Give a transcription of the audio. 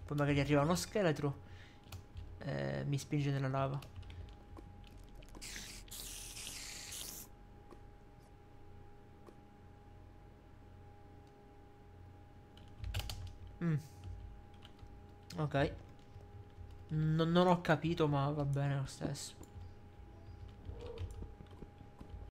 Poi magari arriva uno scheletro e mi spinge nella lava. Mm, ok. Non ho capito, ma va bene lo stesso.